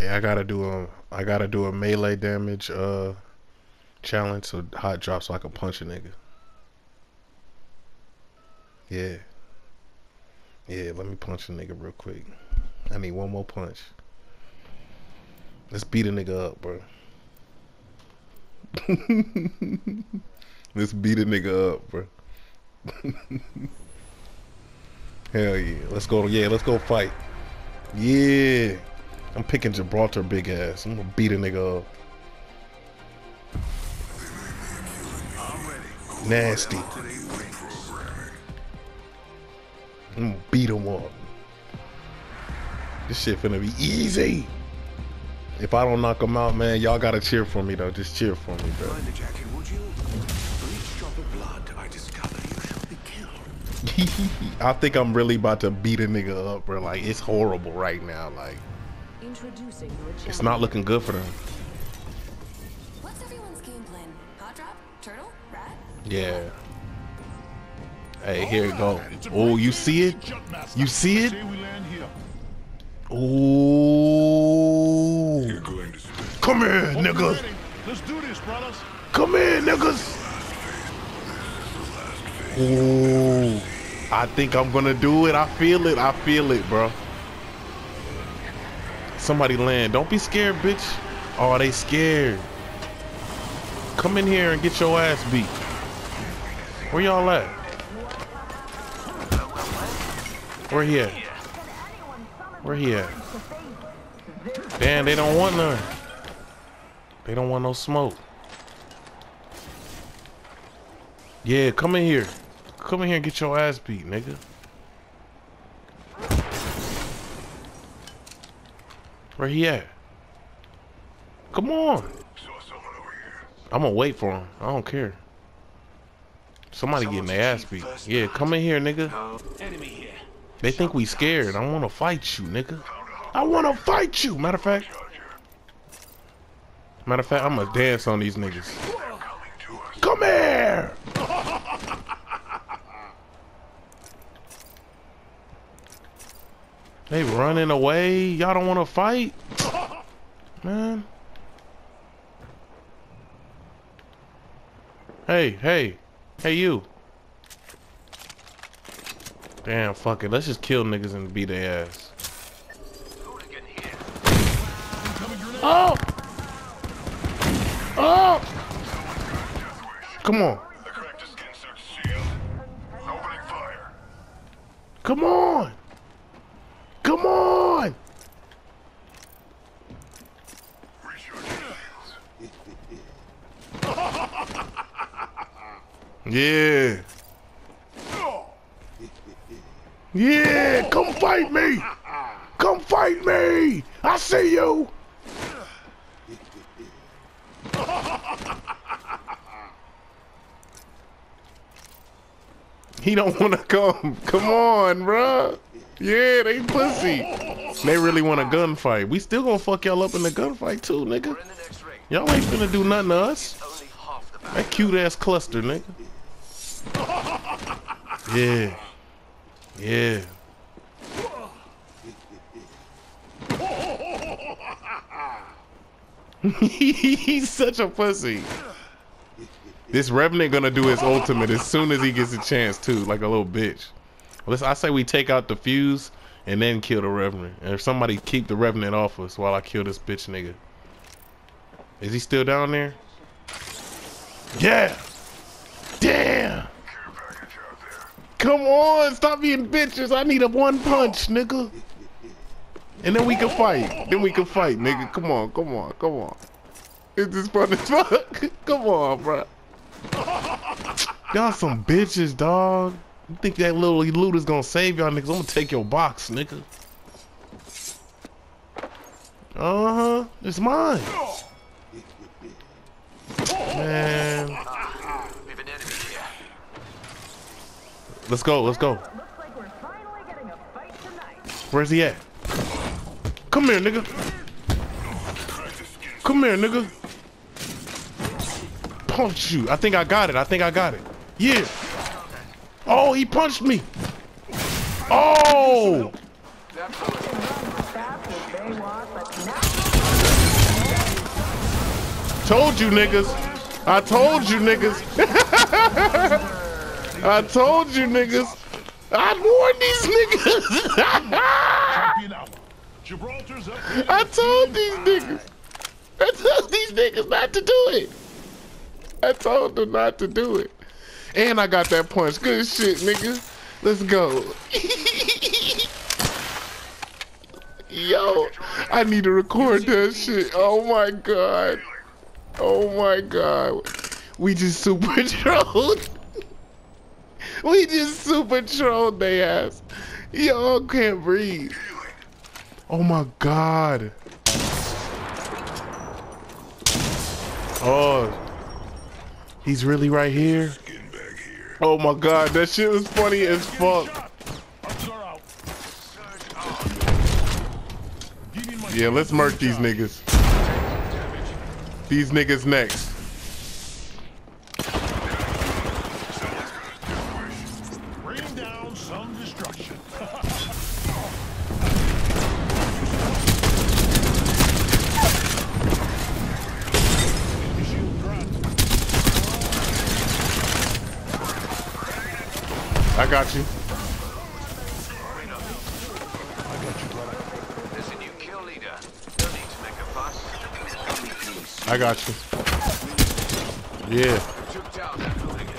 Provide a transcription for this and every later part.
Hey, I gotta do a melee damage challenge so hot drop so I can punch a nigga. Yeah. Yeah, let me punch a nigga real quick. I need one more punch. Let's beat a nigga up, bro. Let's beat a nigga up, bro. Hell yeah. Let's go. Yeah, let's go fight. Yeah. I'm picking Gibraltar big ass. I'm gonna beat a nigga up. Nasty. I'm gonna beat him up. This shit finna be easy. If I don't knock him out, man, y'all gotta cheer for me though. Just cheer for me, bro. I think I'm really about to beat a nigga up, bro. Like, it's horrible right now. Like, it's not looking good for them. What's everyone's game plan? Hot drop? Turtle? Rat? Yeah. Hey, here we go. Oh, you see it? You see it? Oh. Come here, niggas. Let's do this, brothers. Come here, niggas. Oh. I think I'm gonna do it. I feel it. I feel it, bro. Somebody land. Don't be scared, bitch. Oh, they scared. Come in here and get your ass beat. Where y'all at? Where he at? Where he at? Damn, they don't want none. They don't want no smoke. Yeah, come in here. Come in here and get your ass beat, nigga. Where he at? Come on. I'm gonna wait for him. I don't care. Somebody getting their ass beat. Yeah, come in here, nigga. They think we scared. I wanna fight you, nigga. I wanna fight you. Matter of fact, I'm gonna dance on these niggas. Come here. They running away. Y'all don't wanna fight, man. Hey, you. Damn, fuck it. Let's just kill niggas and beat their ass. Oh! Oh! Come on. Come on. Come on. Yeah. Yeah, come fight me. Come fight me. I see you. He don't want to come. Come on, bruh. Yeah, they pussy. They really want a gunfight. We still gonna fuck y'all up in the gunfight too, nigga. Y'all ain't finna do nothing to us. That cute ass cluster, nigga. Yeah. Yeah. He's such a pussy. This Revenant gonna do his ultimate as soon as he gets a chance too, like a little bitch. I say we take out the fuse and then kill the Revenant. And if somebody keep the Revenant off us while I kill this bitch nigga. Is he still down there? Yeah. Damn. Come on, stop being bitches. I need a one punch, nigga. And then we can fight. Then we can fight, nigga. Come on, come on, come on. It's just fun as fuck. Come on, bro. Y'all some bitches, dog. You think that little loot is gonna save y'all niggas? I'm gonna take your box, nigga. Uh-huh. It's mine. Man. Let's go, let's go. Where's he at? Come here, nigga. Come here, nigga. Punch you. I think I got it. I think I got it. Yeah. Oh, he punched me. Oh. Told you niggas. I told you niggas. I told you niggas. I warned these niggas. I told these niggas. I told these niggas not to do it. I told them not to do it. And I got that punch. Good shit, nigga. Let's go. Yo, I need to record that shit. Oh my god. Oh my god. We just super trolled. We just super trolled they ass. Yo, I can't breathe. Oh my god. Oh, he's really right here. Oh my god, that shit was funny as fuck. Yeah, let's murk these niggas. These niggas next. Bring down some destruction. I got you. There's a new kill leader. No need to make a fuss. I got you. Yeah. Took down that building.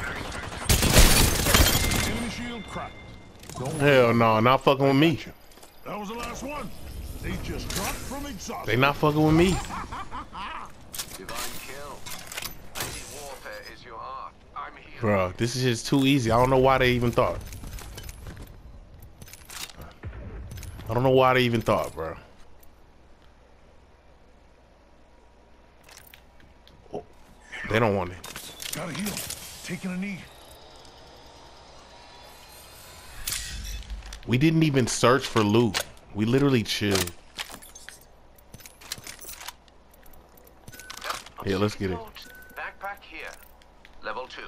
Enemy shield cracked. Hell no, not fucking with me. That was the last one. They just dropped from exhaustion. They not fucking with me. Divine kill. Anti-warfare is your art. I'm here. Bro, this is just too easy. I don't know why they even thought. I don't know why they even thought, bro. Oh, they don't want it. Gotta heal. Taking a knee. We didn't even search for loot. We literally chilled. Yeah, let's get it. Backpack here. Level 2.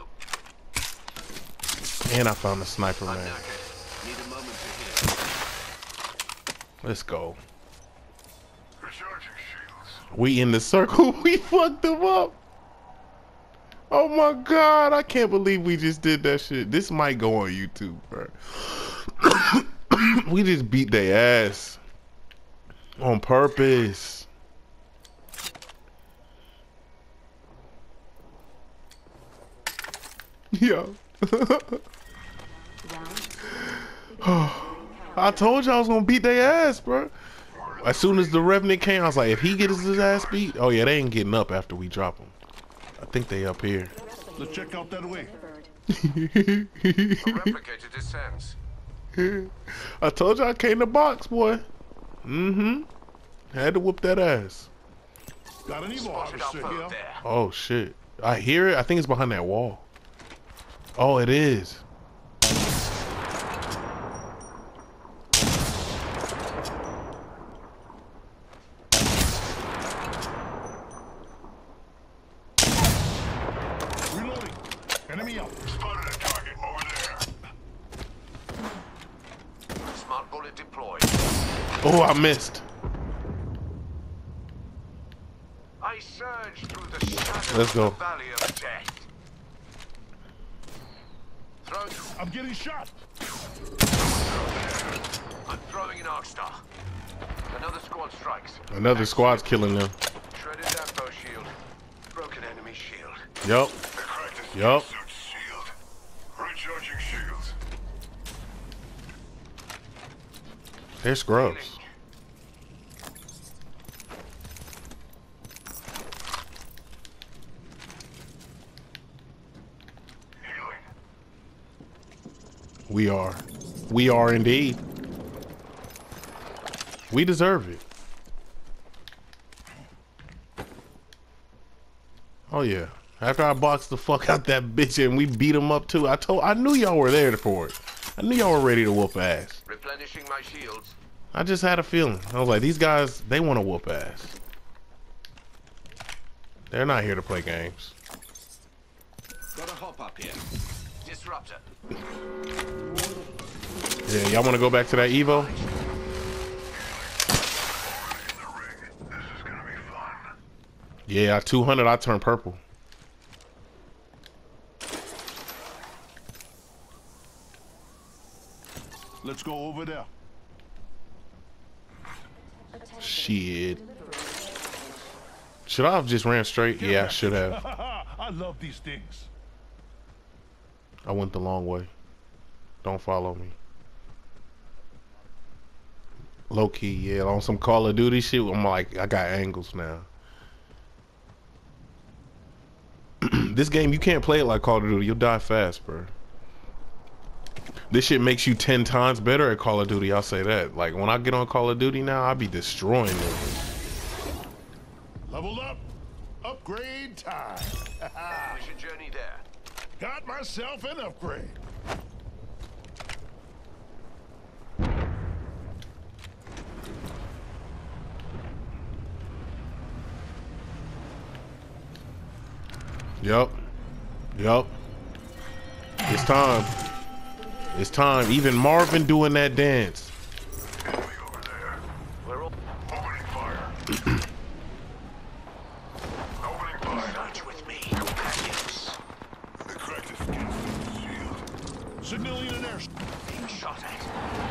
And I found a sniper, I'm man. knackered. Need a moment to heal. Let's go. Recharging shields. We in the circle. We fucked them up. Oh my god, I can't believe we just did that shit. This might go on YouTube, bro. We just beat their ass on purpose. Yo. I told you I was gonna beat their ass, bro. As soon as the Revenant came, I was like, if he gets his ass beat, oh yeah, they ain't getting up after we drop him. I think they up here. Let's check out that way. A replicator descends. I told you I came to box, boy. Mm-hmm. Had to whoop that ass. Got an Evo Spotted harvester outpost here. there. Oh shit. I hear it. I think it's behind that wall. Oh, it is. Reloading. Enemy up. Spotted a target over there. Smart bullet deployed. Oh, I missed. I surge through the shadows Let's go. of the valley of death. Throw. I'm getting shot. I'm throwing an arc star. Another squad strikes. Another squad's killing them. Shredded ammo shield. Broken enemy shield. Yup. Yup. Shield. Recharging shields. They're scrubs. Healing. We are. We are indeed. We deserve it. Oh yeah. After I boxed the fuck out that bitch and we beat him up too, I knew y'all were there for it. I knew y'all were ready to whoop ass. Replenishing my shields. I just had a feeling. I was like, these guys, they want to whoop ass. They're not here to play games. Got a hop up here. Disruptor. Yeah, y'all want to go back to that Evo? Yeah, at 200, I turn purple. Let's go over there. Shit. Should I have just ran straight? Yeah, I should have. I love these things. I went the long way. Don't follow me. Low key, yeah. On some Call of Duty shit, I'm like, I got angles now. This game, you can't play it like Call of Duty. You'll die fast, bro. This shit makes you 10 times better at Call of Duty. I'll say that. Like, when I get on Call of Duty now, I'll be destroying them. Leveled up. Upgrade time. Mission journey there. Got myself an upgrade. Yup. Yup. It's time. It's time. Even Marvin doing that dance. Enemy over there. We're all Opening fire. Opening fire. March with me, companions. The cracked is against the shield. Signaling an air. Being shot at.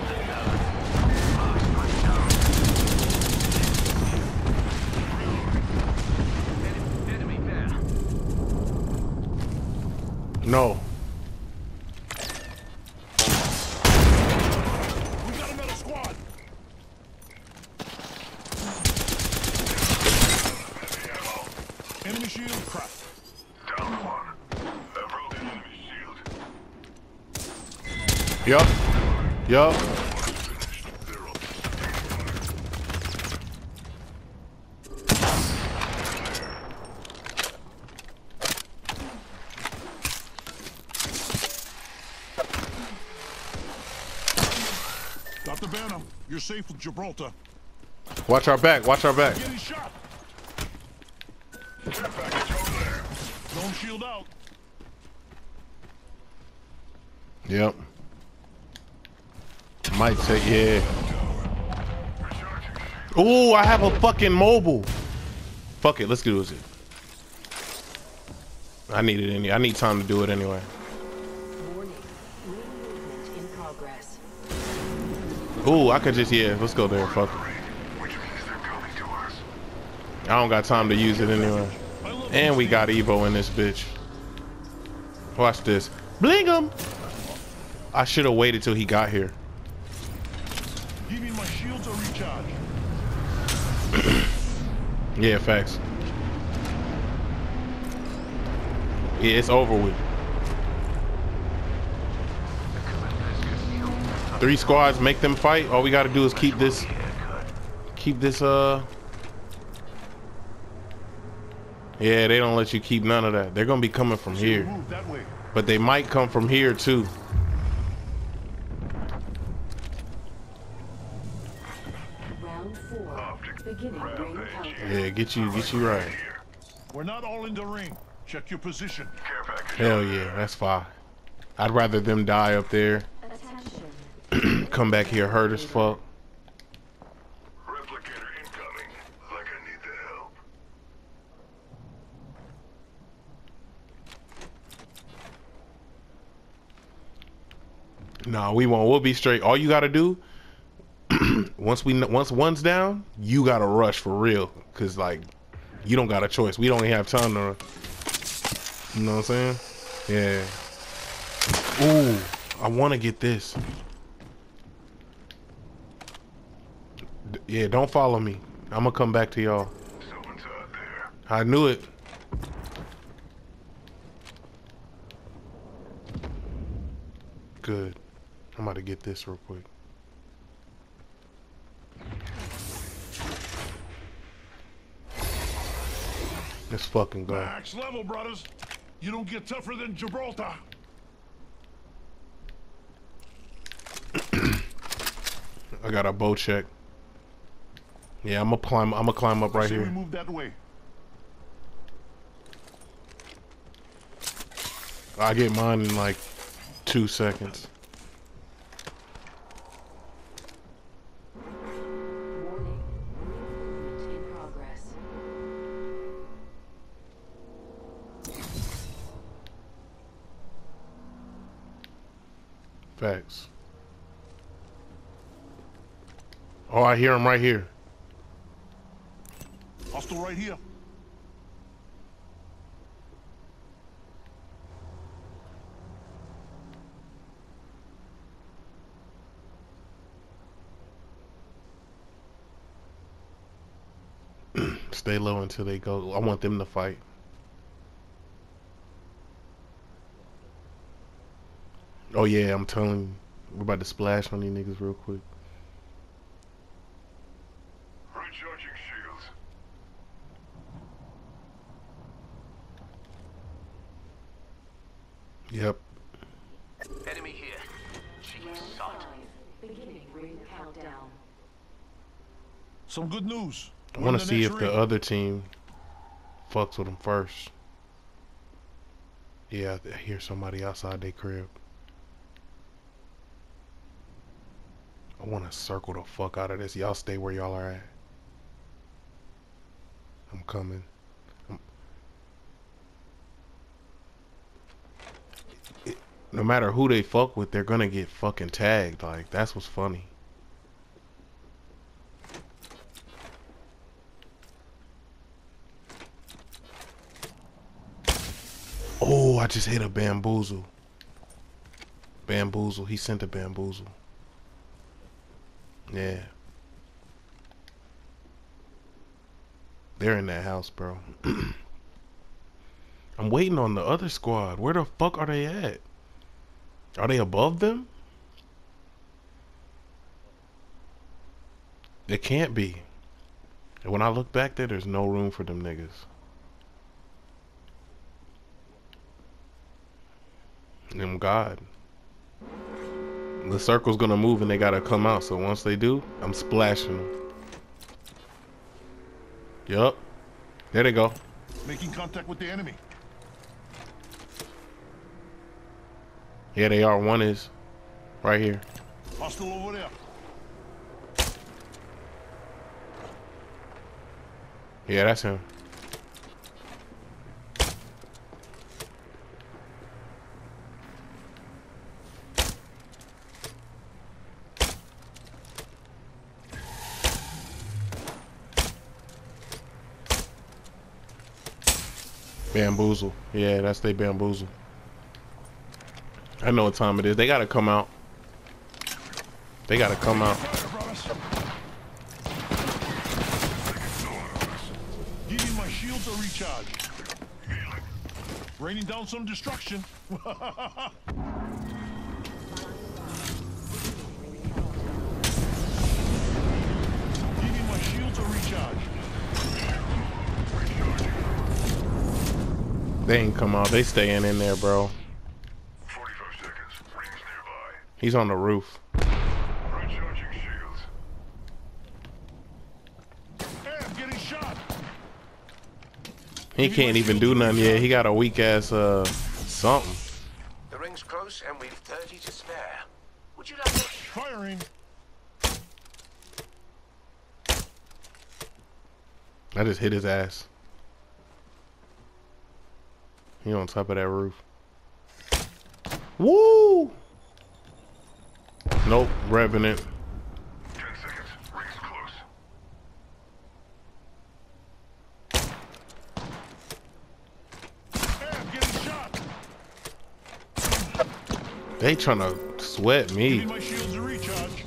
Enemy there. No. We got another squad. Enemy shield cracked. Down one. A broken enemy shield. Yup. Yup. Finished. They're up. Got the banner. You're safe with Gibraltar. Watch our back. Watch our back. Getting shot. Care package over there. Don't shield out. Yep. Might take, yeah. Ooh, I have a fucking mobile. Fuck it, let's do it. I need it I need time to do it anyway. Warning. New movement in progress. Ooh, I could just, yeah, let's go there. Fuck it. Which means they're coming to us. I don't got time to use it anyway. And we got Evo in this bitch. Watch this. Bling him. I should have waited till he got here. Give me my shields or recharge. Yeah, facts. Yeah, it's over with. 3 squads, make them fight. All we gotta do is keep this, yeah, they don't let you keep none of that. They're gonna be coming from here. Move that way. But they might come from here too. Round 4. Beginning ring countdown. Yeah, get you right. We're not all in the ring. Check your position. Care package. Hell yeah, that's fine. I'd rather them die up there, Attention. come back here hurt as fuck. Replicator incoming. Like I need the help. Nah, we won't. We'll be straight. All you gotta do, once one's down, you gotta rush for real. Cause like, you don't got a choice. We don't even have time to, you know what I'm saying? Yeah. Ooh, I wanna get this. Yeah, don't follow me. I'm gonna come back to y'all. Someone's out there. I knew it. Good. I'm about to get this real quick. Let's fucking go. Max level, brothers. You don't get tougher than Gibraltar. I got a bow check. Yeah, I'm gonna climb up right Say we here. move that way. I get mine in like 2 seconds. Warning. New movement in progress. Facts. Oh, I hear him right here. Hostile right here. Stay low until they go. I want them to fight. Oh yeah, I'm telling you. We're about to splash on these niggas real quick. Recharging shields. Yep. Enemy here. Cheeky Round sod. 5. Beginning ring countdown. Some good news. I want to see if the other team fucks with them first. Yeah, I hear somebody outside their crib. I want to circle the fuck out of this. Y'all stay where y'all are at. I'm coming. No matter who they fuck with, they're gonna get fucking tagged. Like, that's what's funny. Oh, I just hit a bamboozle. Bamboozle. He sent a bamboozle. Yeah. They're in that house, bro. I'm waiting on the other squad. Where the fuck are they at? Are they above them? They can't be. And when I look back there, there's no room for them niggas. Them God. The circle's gonna move and they gotta come out. So once they do, I'm splashing them. Yup. There they go. Making contact with the enemy. Yeah, they are. One is right here. Hostile over there. Yeah, that's him. Bamboozle. Yeah, that's they bamboozle. I know what time it is. They gotta come out. They gotta come out. Giving my shields a recharge. Raining down some destruction. Giving my shields a recharge. They ain't come out. They staying in there, bro. 45 seconds. Rings nearby. He's on the roof. Recharging shields. Hey, I'm getting shot. He can't even do nothing yet. He got a weak ass something. The ring's close and we've 30 to spare. Would you like to... Firing. I just hit his ass. He on top of that roof. Woo! Nope, Revenant. 10 seconds. Rings close. Hey, I'm getting shot. They tryna sweat me. Giving my shields a recharge.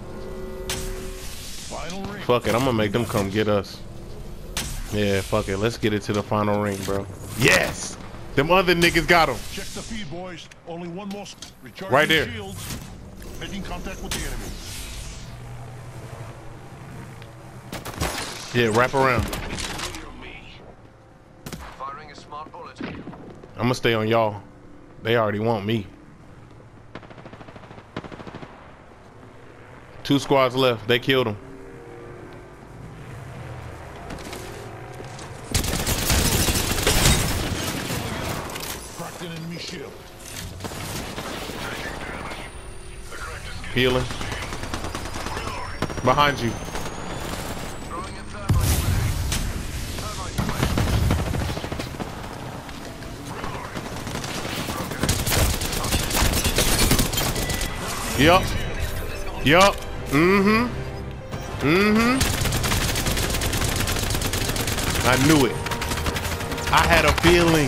Final ring. Fuck it, I'm gonna make them come get us. Yeah, fuck it. Let's get it to the final ring, bro. Yes! Them other niggas got him. Check the feed, boys. Only one more. Recharging Right there. shields. Making contact with the enemy. Yeah, wrap around. Firing a smart bullet. I'm gonna stay on y'all. They already want me. 2 squads left. They killed him. Cracked an enemy shield. Healing. Behind you. Throwing a thermite grenade. Thermite grenade. Yup. Yup. I knew it. I had a feeling.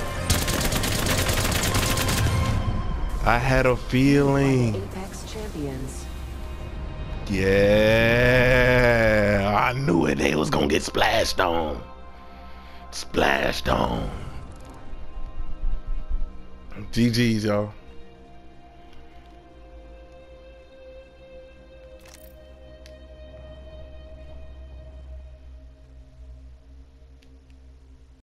I had a feeling. Apex Champions. Yeah, I knew it. They was gonna get splashed on. Splashed on. GG's, y'all.